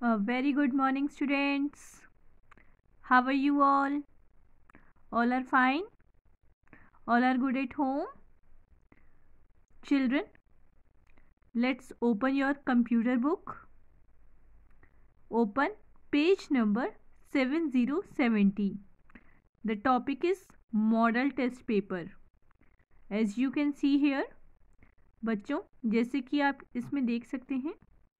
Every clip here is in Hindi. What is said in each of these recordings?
A very good morning, students. How are you all? All are fine? All are good at home? Children, let's open your computer book. Open page number 7070. The topic is model test paper. As you can see here, बच्चों जैसे कि आप इसमें देख सकते हैं,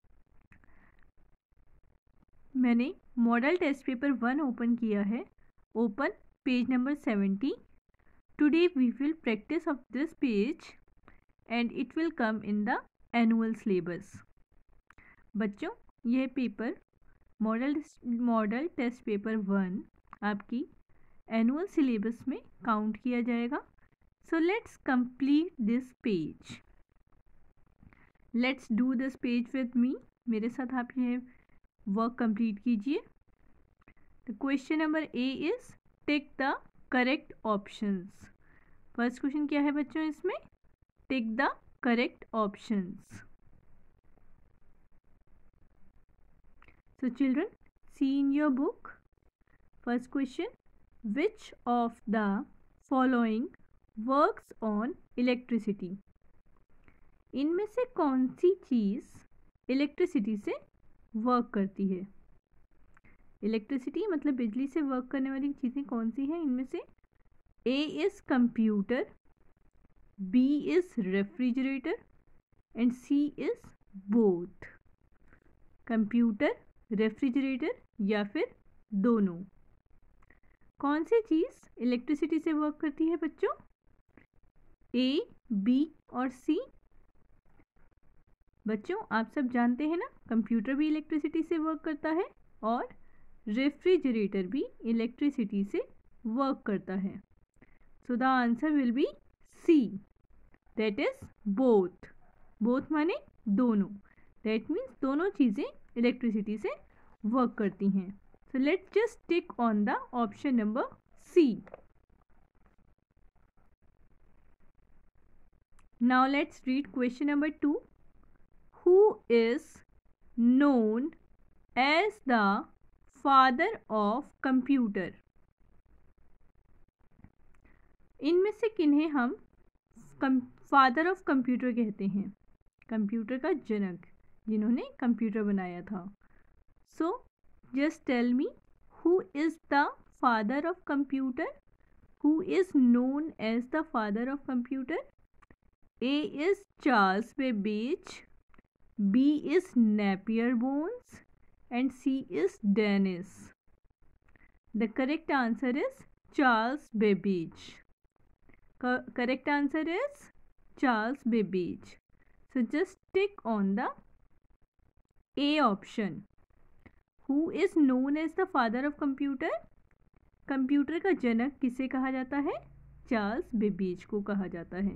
मैंने मॉडल टेस्ट पेपर 1 ओपन किया है. Open page number 70. Today we will practice of this page and it will come in the annual syllabus. बच्चों यह पेपर मॉडल टेस्ट पेपर 1 आपकी एनुअल सिलेबस में काउंट किया जाएगा. So let's complete this page. Let's do this page with me. मेरे साथ आप यह वर्क कंप्लीट कीजिए. The question number A is tick the correct options. First question क्या है बच्चों इसमें? Tick the correct options. So children, see in your book. First question, which of the following works on electricity? इनमें से कौन सी चीज़ इलेक्ट्रिसिटी से वर्क करती है? इलेक्ट्रिसिटी मतलब बिजली से वर्क करने वाली चीज़ें कौन सी हैं इनमें से? A is computer, B is refrigerator and C is both. Computer, refrigerator या फिर दोनों. कौन सी चीज़ इलेक्ट्रिसिटी से वर्क करती है बच्चों? ए, बी और सी. बच्चों आप सब जानते हैं ना, कंप्यूटर भी इलेक्ट्रिसिटी से वर्क करता है और रेफ्रिजरेटर भी इलेक्ट्रिसिटी से वर्क करता है. So the answer will be C, that is both. Both माने दोनों. दैट मीन्स दोनों चीज़ें इलेक्ट्रिसिटी से वर्क करती हैं. So let's just tick on the option number C. Now let's read question number 2. Who is known as the father of computer? इनमें से किन्हें हम फादर ऑफ कंप्यूटर कहते हैं? कंप्यूटर का जनक, जिन्होंने कंप्यूटर बनाया था. So just tell me, who is the father of computer? Who is known as the father of computer? A is Charles Babbage, B is Napier bones and C is Dennis. The correct answer is Charles Babbage. Correct answer is Charles Babbage. So just tick on the A option. Who is known as the father of computer? Computer का जनक किसे कहा जाता है? चार्ल्स बेबेज को कहा जाता है.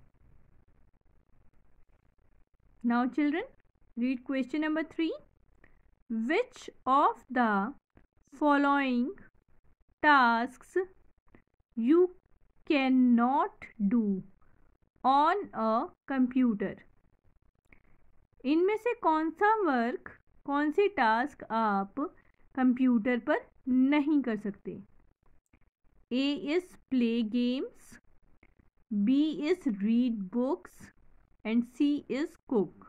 Now children, read question number 3. Which of the following tasks you cannot do on a computer? इनमें से कौन सा वर्क, कौन सी टास्क आप कंप्यूटर पर नहीं कर सकते? A is play games, B is read books and C is cook.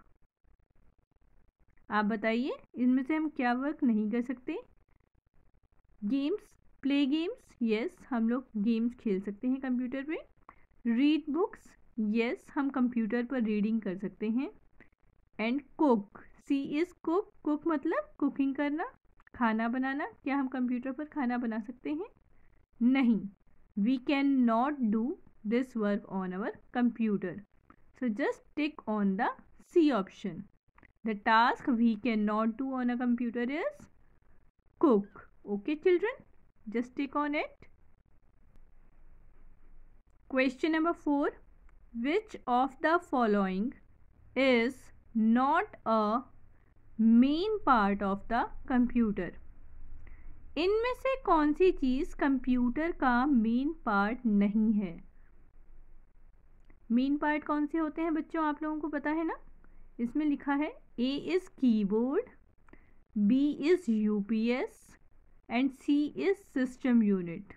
आप बताइए इनमें से हम क्या वर्क नहीं कर सकते? गेम्स, प्ले गेम्स, यस हम लोग गेम्स खेल सकते हैं कंप्यूटर पे. रीड बुक्स, यस हम कंप्यूटर पर रीडिंग कर सकते हैं. And cook, C is cook. Cook मतलब कुकिंग करना, खाना बनाना. क्या हम कंप्यूटर पर खाना बना सकते हैं? नहीं. We can not do this work on our computer. So just tick on the C option. The task we can not do on a computer is cook. Okay children, just tick on it. Question number 4. Which of the following is not a main part of the computer? इनमें से कौन सी चीज़ कंप्यूटर का मेन पार्ट नहीं है? मेन पार्ट कौन से होते हैं बच्चों, आप लोगों को पता है ना? इसमें लिखा है A is keyboard, B is UPS and C is system unit.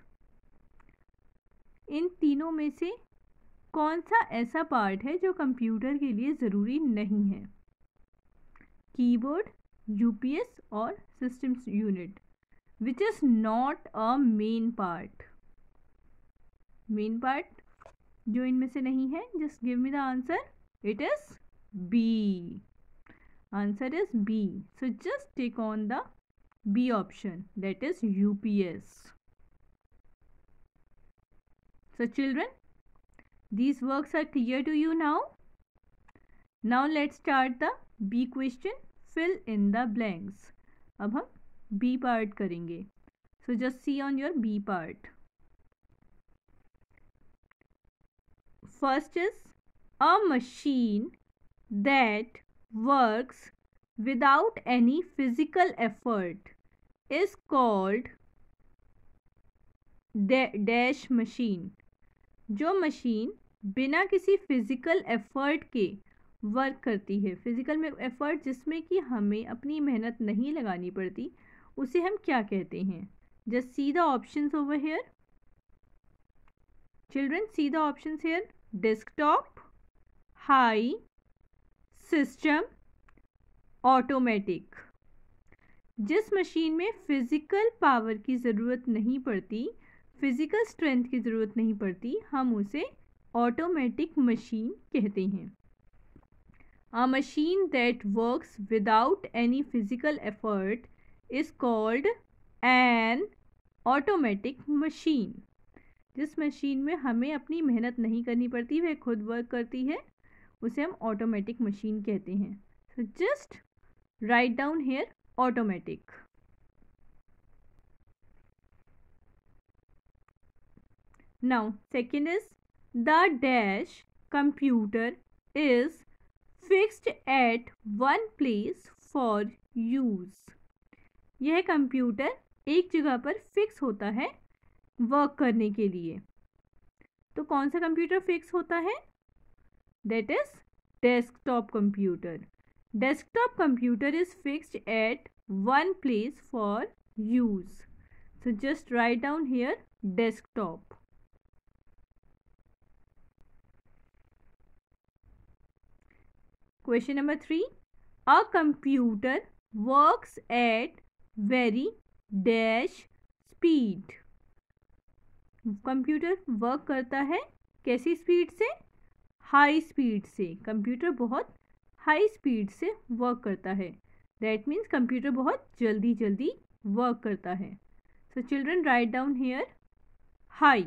इन तीनों में से कौन सा ऐसा पार्ट है जो कंप्यूटर के लिए ज़रूरी नहीं है? कीबोर्ड, यूपीएस और system unit. Which is not a main part? Main part जो इनमें से नहीं है, just give me the answer. It is B. Answer is B. So just take on the B option, that is UPS. So children, these works are clear to you now. Now let's start the B question, fill in the blanks. अब हम B part करेंगे. So just see on your B part. First is a machine that works without any physical effort is called dash machine. जो मशीन बिना किसी फिजिकल एफर्ट के वर्क करती है, फिजिकल में एफर्ट जिसमें कि हमें अपनी मेहनत नहीं लगानी पड़ती, उसे हम क्या कहते हैं? Just see the options over here children, see the options here. Desktop, high, system, automatic. जिस मशीन में फिजिकल पावर की ज़रूरत नहीं पड़ती, फिजिकल स्ट्रेंथ की ज़रूरत नहीं पड़ती, हम उसे ऑटोमेटिक मशीन कहते हैं। A machine that works without any physical effort is called an automatic machine. जिस मशीन में हमें अपनी मेहनत नहीं करनी पड़ती, वह खुद वर्क करती है, उसे हम ऑटोमेटिक मशीन कहते हैं। So just write down here automatic. Now second is the dash computer is fixed at one place for use. यह कंप्यूटर एक जगह पर फिक्स होता है वर्क करने के लिए। तो कौन सा कंप्यूटर फिक्स होता है? That is desktop computer. Desktop computer is fixed at one place for use. So just write down here desktop. Question number 3. A computer works at very dash speed. Computer work करता है कैसी स्पीड से? हाई स्पीड से। कंप्यूटर बहुत हाई स्पीड से वर्क करता है। दैट मीन्स कंप्यूटर बहुत जल्दी जल्दी वर्क करता है। So children write down here high.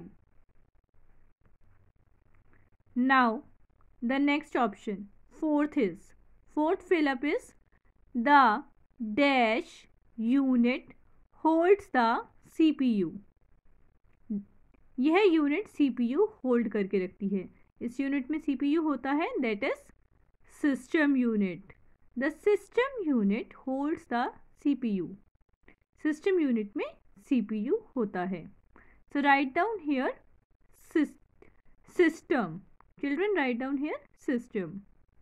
Now the next option fourth fill up is the dash unit holds the CPU. यह यूनिट CPU होल्ड करके रखती है। इस यूनिट में CPU होता है, that is system unit. The system unit holds the CPU. System unit में CPU होता है. So write down here system. Children write down here system.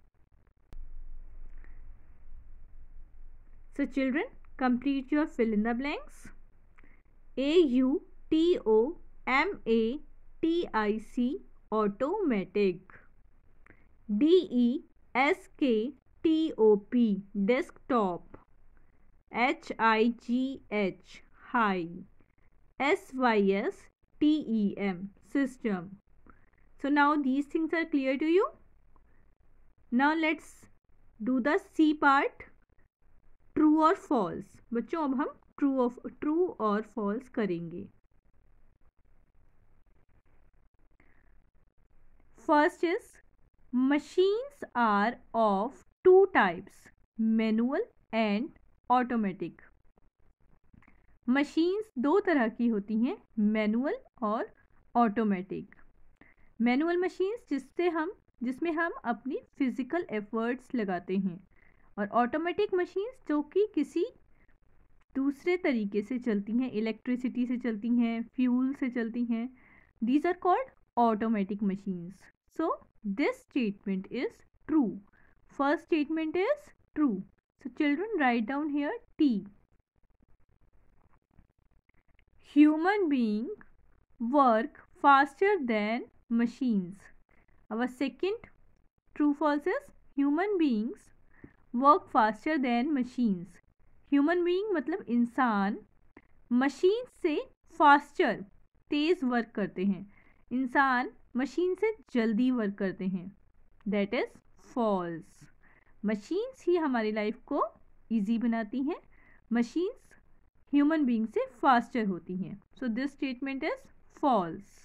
So children complete your fill in the blanks. AUTOMATIC automatic. DESKTOP desktop. HIGH high. SYSTEM system. So now these things are clear to you. Now let's do the C part, true or false. बच्चों अब हम true और false करेंगे. First is machines are of two types, manual and automatic. Machines दो तरह की होती हैं, मैनुअल और ऑटोमेटिक. मैनुअल मशीन्स जिसमें हम अपनी फिजिकल एफर्ट्स लगाते हैं, और ऑटोमेटिक मशीन्स जो कि किसी दूसरे तरीके से चलती हैं, इलेक्ट्रिसिटी से चलती हैं, फ्यूल से चलती हैं. These are called automatic machines. So this statement is true. First statement is true. So children, write down here T. Human beings work faster than machines. Our second true false is human beings work faster than machines. Human being मतलब इंसान मशीन से फास्टर तेज़ वर्क करते हैं. इंसान मशीन से जल्दी वर्क करते हैं. That is false. मशीन्स ही हमारी लाइफ को इजी बनाती हैं. मशीन्स ह्यूमन बीइंग से फास्टर होती हैं. So this statement is false.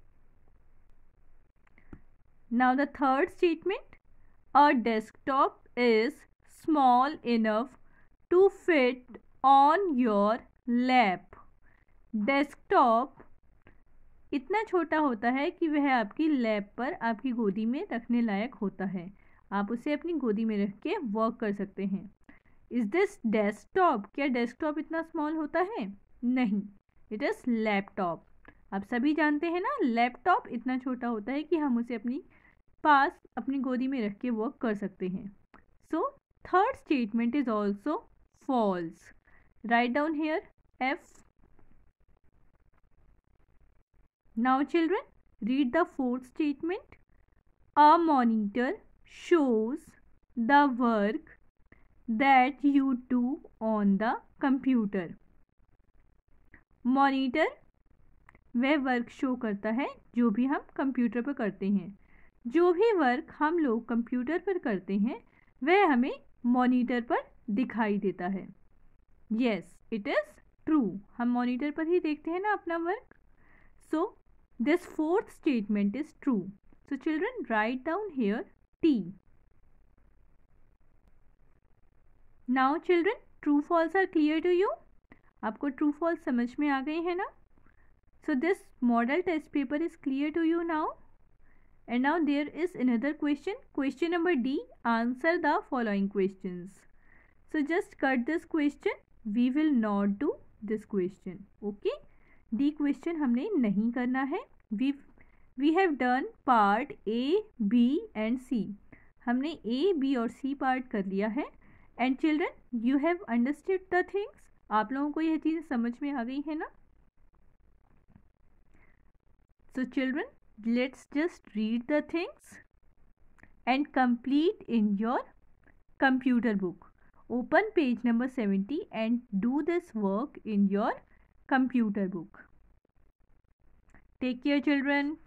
Now the third statement, a desktop is small enough to fit on your lap. Desktop इतना छोटा होता है कि वह आपकी लैप पर, आपकी गोदी में रखने लायक होता है. आप उसे अपनी गोदी में रख के वर्क कर सकते हैं. Is this desktop? क्या डेस्कटॉप इतना स्मॉल होता है? नहीं, इट इज़ लैपटॉप. आप सभी जानते हैं ना, लैपटॉप इतना छोटा होता है कि हम उसे अपनी पास अपनी गोदी में रख के वर्क कर सकते हैं. So third statement is also false. Write down here F. Now children, read the fourth statement. A monitor shows the work that you do on the computer. Monitor वह वर्क शो करता है जो भी हम कंप्यूटर पर करते हैं. जो भी वर्क हम लोग कंप्यूटर पर करते हैं वह हमें मॉनिटर पर दिखाई देता है. Yes, it is true. हम मॉनिटर पर ही देखते हैं ना अपना work. So this fourth statement is true. So children, write down here T. Now children, true false are clear to you. आपको ट्रू फॉल्स समझ में आ गए हैं ना. So this model test paper is clear to you now. And now there is another question. Question number D. Answer the following questions. So just cut this question. We will not do this question. Okay? D question हमने नहीं करना है. We have done part A, B and C. हमने A, B और C part कर लिया है. And children, you have understood the things. आप लोगों को यह चीज़ समझ में आ गई है ना? So children, let's just read the things and complete in your computer book. Open page number 70 and do this work in your computer book. Take care children.